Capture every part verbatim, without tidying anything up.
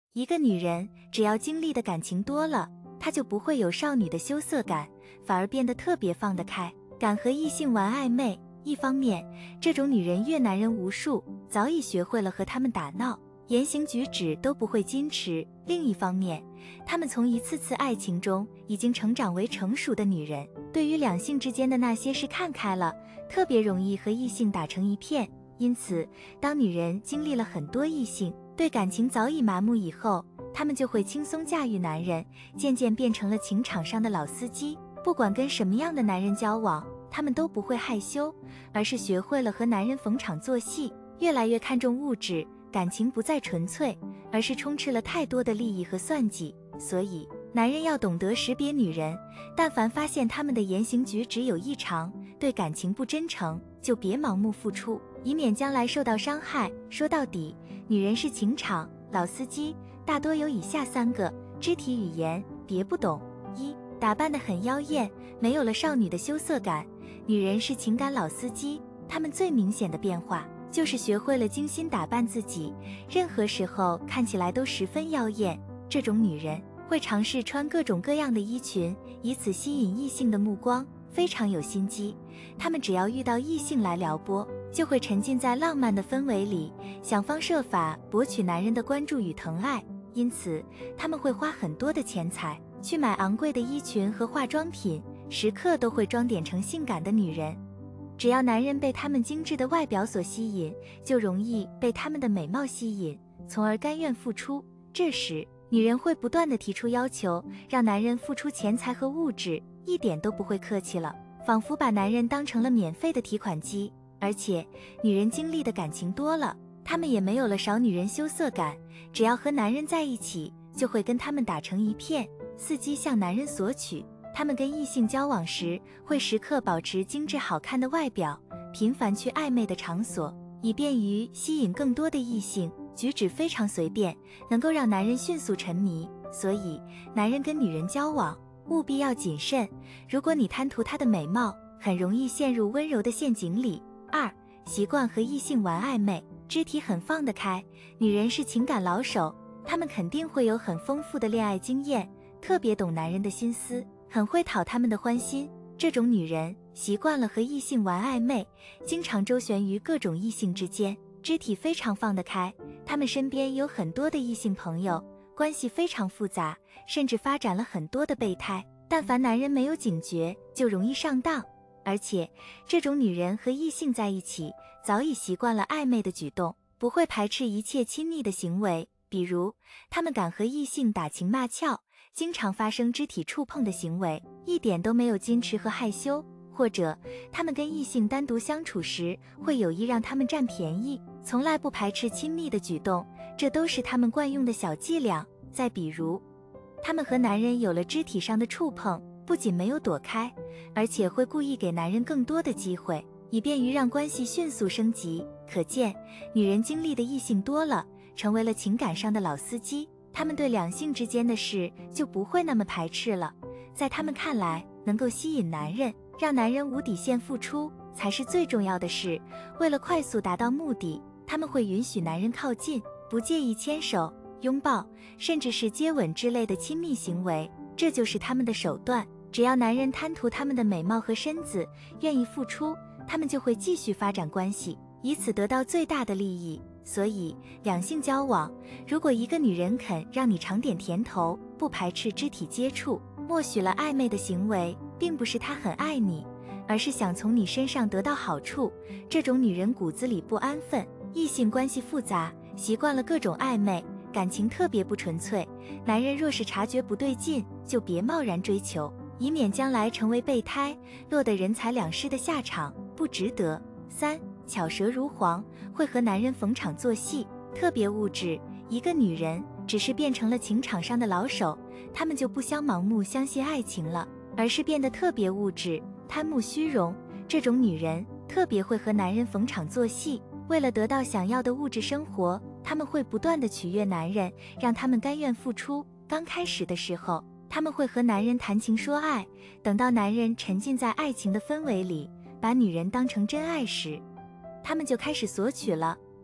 一个女人只要经历的感情多了，她就不会有少女的羞涩感，反而变得特别放得开，敢和异性玩暧昧。一方面，这种女人阅男人无数，早已学会了和他们打闹，言行举止都不会矜持；另一方面，她们从一次次爱情中已经成长为成熟的女人，对于两性之间的那些事看开了，特别容易和异性打成一片。因此，当女人经历了很多异性，对感情早已麻木以后，她们就会轻松驾驭男人，渐渐变成了情场上的老司机。不管跟什么样的男人交往，她们都不会害羞，而是学会了和男人逢场作戏，越来越看重物质，感情不再纯粹，而是充斥了太多的利益和算计。所以，男人要懂得识别女人，但凡发现她们的言行举止有异常，对感情不真诚，就别盲目付出，以免将来受到伤害。说到底，女人是情场老司机，大多有以下三个肢体语言别不懂：一、打扮得很妖艳，没有了少女的羞涩感。女人是情感老司机，她们最明显的变化就是学会了精心打扮自己，任何时候看起来都十分妖艳。这种女人会尝试穿各种各样的衣裙，以此吸引异性的目光，非常有心机。她们只要遇到异性来撩拨，就会沉浸在浪漫的氛围里，想方设法博取男人的关注与疼爱。因此，她们会花很多的钱财去买昂贵的衣裙和化妆品，时刻都会装点成性感的女人。只要男人被她们精致的外表所吸引，就容易被她们的美貌吸引，从而甘愿付出。这时，女人会不断地提出要求，让男人付出钱财和物质，一点都不会客气了，仿佛把男人当成了免费的提款机。而且，女人经历的感情多了，她们也没有了少女人羞涩感，只要和男人在一起，就会跟他们打成一片，伺机向男人索取。她们跟异性交往时，会时刻保持精致好看的外表，频繁去暧昧的场所，以便于吸引更多的异性，举止非常随便，能够让男人迅速沉迷。所以，男人跟女人交往，务必要谨慎。如果你贪图她的美貌，很容易陷入温柔的陷阱里。二、习惯和异性玩暧昧，肢体很放得开。女人是情感老手，她们肯定会有很丰富的恋爱经验，特别懂男人的心思，很会讨他们的欢心。这种女人习惯了和异性玩暧昧，经常周旋于各种异性之间，肢体非常放得开。她们身边有很多的异性朋友，关系非常复杂，甚至发展了很多的备胎。但凡男人没有警觉，就容易上当。而且，这种女人和异性在一起，早已习惯了暧昧的举动，不会排斥一切亲密的行为。比如，她们敢和异性打情骂俏，经常发生肢体触碰的行为，一点都没有矜持和害羞。或者，她们跟异性单独相处时，会有意让他们占便宜，从来不排斥亲密的举动，这都是她们惯用的小伎俩。再比如，她们和男人有了肢体上的触碰，不仅没有躲开，而且会故意给男人更多的机会，以便于让关系迅速升级。可见，女人经历的异性多了，成为了情感上的老司机，她们对两性之间的事就不会那么排斥了。在她们看来，能够吸引男人，让男人无底线付出，才是最重要的事。为了快速达到目的，她们会允许男人靠近，不介意牵手、拥抱，甚至是接吻之类的亲密行为，这就是他们的手段。只要男人贪图他们的美貌和身子，愿意付出，他们就会继续发展关系，以此得到最大的利益。所以，两性交往，如果一个女人肯让你尝点甜头，不排斥肢体接触，默许了暧昧的行为，并不是她很爱你，而是想从你身上得到好处。这种女人骨子里不安分，异性关系复杂，习惯了各种暧昧，感情特别不纯粹。男人若是察觉不对劲，就别贸然追求，以免将来成为备胎，落得人财两失的下场，不值得。三、巧舌如簧，会和男人逢场作戏，特别物质。一个女人只是变成了情场上的老手，她们就不相盲目相信爱情了，而是变得特别物质，贪慕虚荣。这种女人特别会和男人逢场作戏，为了得到想要的物质生活，她们会不断地取悦男人，让他们甘愿付出。刚开始的时候，他们会和男人谈情说爱，等到男人沉浸在爱情的氛围里，把女人当成真爱时，他们就开始索取了。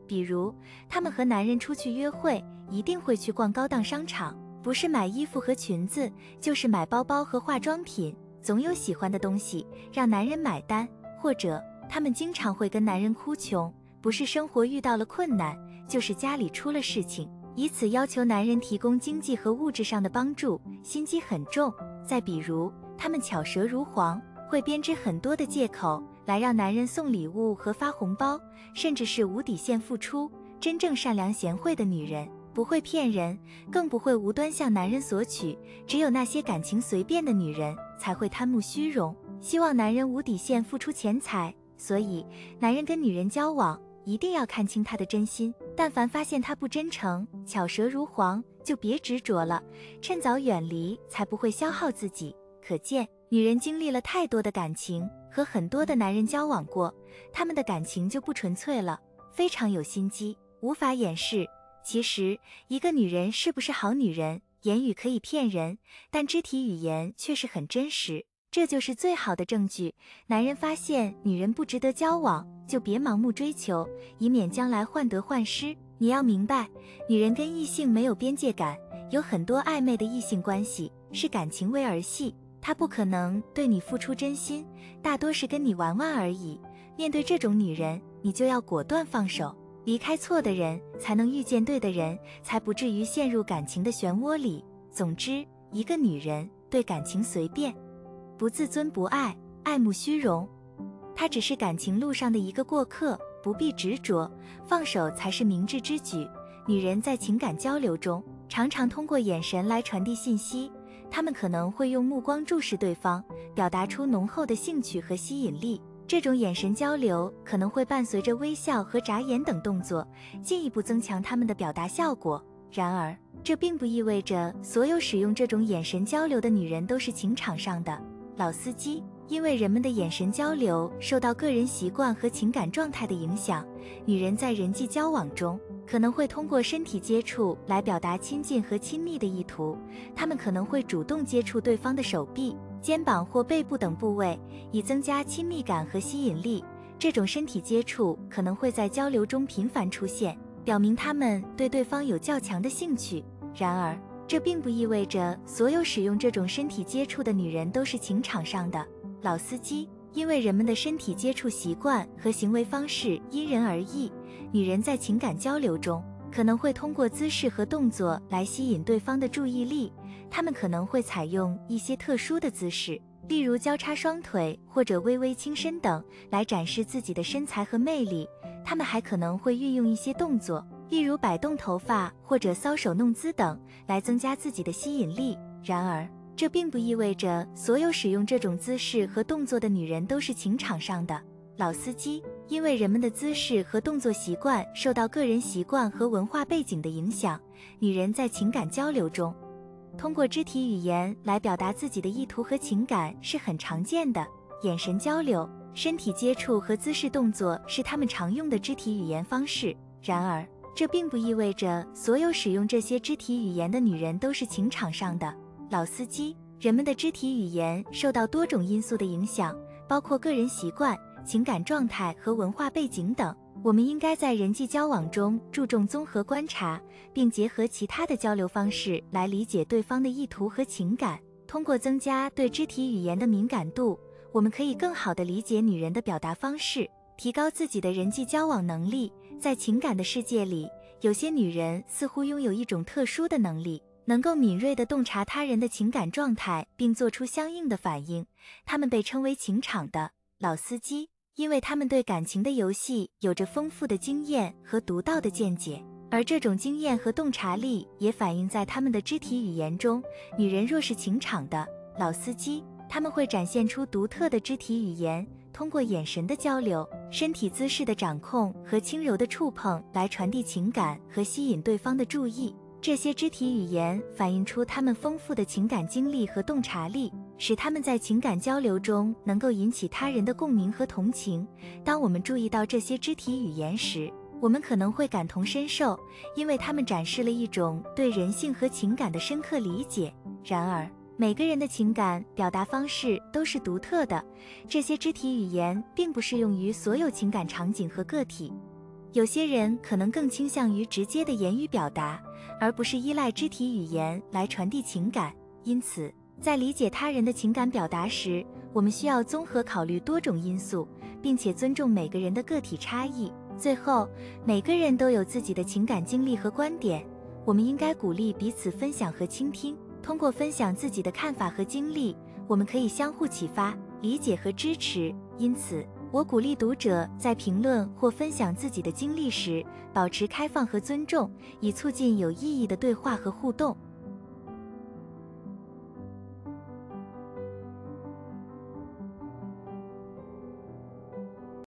比如，他们和男人出去约会，一定会去逛高档商场，不是买衣服和裙子，就是买包包和化妆品，总有喜欢的东西让男人买单。或者，他们经常会跟男人哭穷，不是生活遇到了困难，就是家里出了事情，以此要求男人提供经济和物质上的帮助，心机很重。再比如，他们巧舌如簧，会编织很多的借口来让男人送礼物和发红包，甚至是无底线付出。真正善良贤惠的女人不会骗人，更不会无端向男人索取，只有那些感情随便的女人才会贪慕虚荣，希望男人无底线付出钱财。所以，男人跟女人交往，一定要看清她的真心，但凡发现她不真诚、巧舌如簧，就别执着了，趁早远离，才不会消耗自己。可见，女人经历了太多的感情，和很多的男人交往过，他们的感情就不纯粹了，非常有心机，无法掩饰。其实，一个女人是不是好女人，言语可以骗人，但肢体语言却是很真实，这就是最好的证据。男人发现女人不值得交往，就别盲目追求，以免将来患得患失。你要明白，女人跟异性没有边界感，有很多暧昧的异性关系，是感情为儿戏，她不可能对你付出真心，大多是跟你玩玩而已。面对这种女人，你就要果断放手，离开错的人，才能遇见对的人，才不至于陷入感情的漩涡里。总之，一个女人对感情随便，不自尊不爱，爱慕虚荣，她只是感情路上的一个过客，不必执着，放手才是明智之举。女人在情感交流中，常常通过眼神来传递信息，她们可能会用目光注视对方，表达出浓厚的兴趣和吸引力。这种眼神交流可能会伴随着微笑和眨眼等动作，进一步增强他们的表达效果。然而，这并不意味着所有使用这种眼神交流的女人都是情场上的老司机。因为人们的眼神交流受到个人习惯和情感状态的影响，女人在人际交往中可能会通过身体接触来表达亲近和亲密的意图，她们可能会主动接触对方的手臂、肩膀或背部等部位，以增加亲密感和吸引力。这种身体接触可能会在交流中频繁出现，表明她们对对方有较强的兴趣。然而，这并不意味着所有使用这种身体接触的女人都是情场上的老司机。因为人们的身体接触习惯和行为方式因人而异，女人在情感交流中可能会通过姿势和动作来吸引对方的注意力，她们可能会采用一些特殊的姿势，例如交叉双腿或者微微倾身等，来展示自己的身材和魅力。她们还可能会运用一些动作，例如摆动头发或者搔首弄姿等，来增加自己的吸引力。然而，这并不意味着所有使用这种姿势和动作的女人都是情场上的老司机。因为人们的姿势和动作习惯受到个人习惯和文化背景的影响，女人在情感交流中通过肢体语言来表达自己的意图和情感是很常见的。眼神交流、身体接触和姿势动作是她们常用的肢体语言方式。然而，这并不意味着所有使用这些肢体语言的女人都是情场上的老司机。人们的肢体语言受到多种因素的影响，包括个人习惯、情感状态和文化背景等。我们应该在人际交往中注重综合观察，并结合其他的交流方式来理解对方的意图和情感。通过增加对肢体语言的敏感度，我们可以更好地理解女人的表达方式，提高自己的人际交往能力。在情感的世界里，有些女人似乎拥有一种特殊的能力，能够敏锐地洞察他人的情感状态，并做出相应的反应。她们被称为情场的老司机，因为他们对感情的游戏有着丰富的经验和独到的见解，而这种经验和洞察力也反映在他们的肢体语言中。女人若是情场的老司机，她们会展现出独特的肢体语言，通过眼神的交流、身体姿势的掌控和轻柔的触碰来传递情感和吸引对方的注意。这些肢体语言反映出他们丰富的情感经历和洞察力，使他们在情感交流中能够引起他人的共鸣和同情。当我们注意到这些肢体语言时，我们可能会感同身受，因为他们展示了一种对人性和情感的深刻理解。然而，每个人的情感表达方式都是独特的，这些肢体语言并不适用于所有情感场景和个体。 有些人可能更倾向于直接的言语表达，而不是依赖肢体语言来传递情感。因此，在理解他人的情感表达时，我们需要综合考虑多种因素，并且尊重每个人的个体差异。最后，每个人都有自己的情感经历和观点，我们应该鼓励彼此分享和倾听。通过分享自己的看法和经历，我们可以相互启发、理解和支持。因此，我鼓励读者在评论或分享自己的经历时，保持开放和尊重，以促进有意义的对话和互动。